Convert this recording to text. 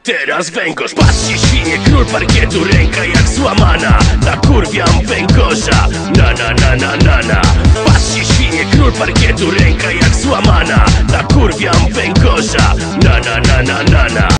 Teraz węgorz, patrzcie świnie, król parkietu, ręka jak złamana. Nakurwiam węgorza, na. Patrzcie świnie, król parkietu, ręka jak złamana. Nakurwiam węgorza, na.